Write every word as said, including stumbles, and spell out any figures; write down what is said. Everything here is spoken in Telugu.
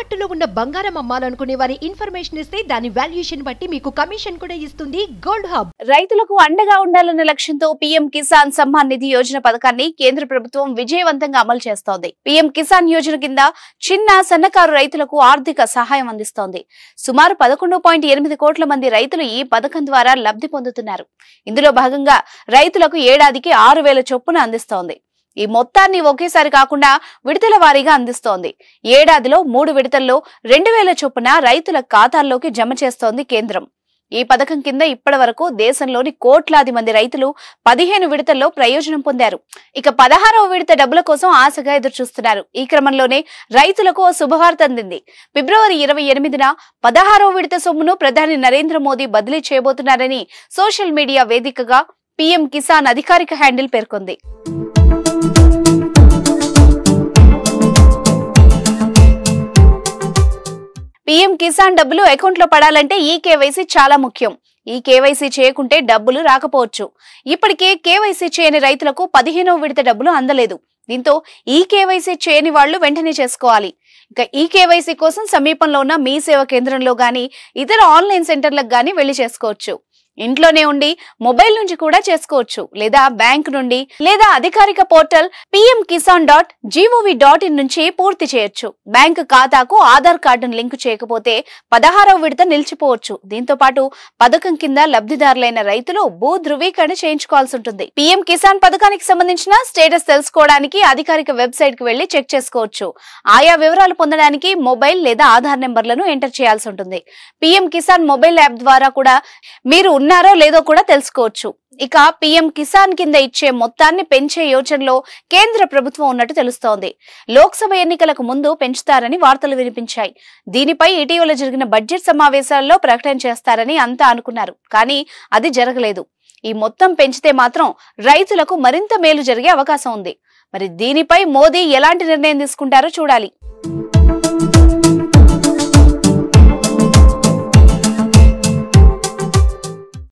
తాకట్టులో ఉన్న బంగారం అమ్మాలనుకునే వారి ఇన్ఫర్మేషన్ ఇస్తే దాని వాల్యుయేషన్ బట్టి మీకు కమిషన్ కూడా ఇస్తుంది గోల్డ్ హబ్. రైతులకు అండగా ఉండాలన్న లక్ష్యంతో పీఎం కిసాన్ సమ్మాన్ నిధి యోజన పథకాన్ని కేంద్ర ప్రభుత్వం విజయవంతంగా అమలు చేస్తోంది. పీఎం కిసాన్ యోజన కింద చిన్న సన్నకారు రైతులకు ఆర్థిక సహాయం అందిస్తోంది. సుమారు పదకొండు పాయింట్ ఎనిమిది కోట్ల మంది రైతులు ఈ పథకం ద్వారా లబ్ధి పొందుతున్నారు. ఇందులో భాగంగా రైతులకు ఏడాదికి ఆరు వేల చొప్పున అందిస్తోంది. ఈ మొత్తాన్ని ఒకేసారి కాకుండా విడతల వారీగా అందిస్తోంది. ఏడాదిలో మూడు విడతల్లో రెండు వేల చొప్పున రైతుల ఖాతాల్లోకి జమ చేస్తోంది కేంద్రం. ఈ పథకం కింద ఇప్పటి వరకు దేశంలోని కోట్లాది మంది రైతులు పదిహేను విడతల్లో ప్రయోజనం పొందారు. ఇక పదహారవ విడత డబ్బుల కోసం ఆశగా ఎదురుచూస్తున్నారు. ఈ క్రమంలోనే రైతులకు ఓ శుభవార్త అందింది. ఫిబ్రవరి ఇరవై ఎనిమిదిన పదహారవ విడత సొమ్మును ప్రధాని నరేంద్ర మోదీ బదిలీ చేయబోతున్నారని సోషల్ మీడియా వేదికగా పీఎం కిసాన్ అధికారిక హ్యాండిల్ పేర్కొంది. పీఎం కిసాన్ డబ్బులు అకౌంట్ లో పడాలంటే ఈ కేవైసీ చాలా ముఖ్యం. ఈ కేవైసీ చేయకుంటే డబ్బులు రాకపోవచ్చు. ఇప్పటికే కేవైసీ చేయని రైతులకు పదిహేనవ విడత డబ్బులు అందలేదు. దీంతో ఈ కేవైసీ చేయని వాళ్లు వెంటనే చేసుకోవాలి. ఇక ఈ కేవైసీ కోసం సమీపంలో ఉన్న మీ సేవ కేంద్రంలో గానీ ఇతర ఆన్లైన్ సెంటర్లకు గానీ వెళ్లి చేసుకోవచ్చు. ఇంట్లోనే ఉండి మొబైల్ నుంచి కూడా చేసుకోవచ్చు. లేదా బ్యాంక్ నుండి లేదా అధికారిక portal PM Kisan dot G O V dot in నుంచి పూర్తి చేయొచ్చు. బ్యాంకు ఖాతాకు ఆధార్ కార్డును లింకు చేయకపోతే పదహారవ విడత నిలిచిపోవచ్చు. దీంతో పాటు పథకం కింద లబ్ధిదారులైన రైతులు భూ ధృవీకరణ చేయించుకోవాల్సి ఉంటుంది. పీఎం కిసాన్ పథకానికి సంబంధించిన స్టేటస్ తెలుసుకోవడానికి అధికారిక వెబ్సైట్ కి వెళ్లి చెక్ చేసుకోవచ్చు. ఆయా వివరాలు పొందడానికి మొబైల్ లేదా ఆధార్ నెంబర్లను ఎంటర్ చేయాల్సి ఉంటుంది. పీఎం కిసాన్ మొబైల్ యాప్ ద్వారా కూడా మీరు ఉన్నారో లేదో కూడా తెలుసుకోవచ్చు. ఇక పీఎం కిసాన్ కింద ఇచ్చే మొత్తాన్ని పెంచే యోచనలో కేంద్ర ప్రభుత్వం ఉన్నట్టు తెలుస్తోంది. లోక్సభ ఎన్నికలకు ముందు పెంచుతారని వార్తలు వినిపించాయి. దీనిపై ఇటీవల జరిగిన బడ్జెట్ సమావేశాల్లో ప్రకటన చేస్తారని అంతా అనుకున్నారు. కానీ అది జరగలేదు. ఈ మొత్తం పెంచితే మాత్రం రైతులకు మరింత మేలు జరిగే అవకాశం ఉంది. మరి దీనిపై మోదీ ఎలాంటి నిర్ణయం తీసుకుంటారో చూడాలి.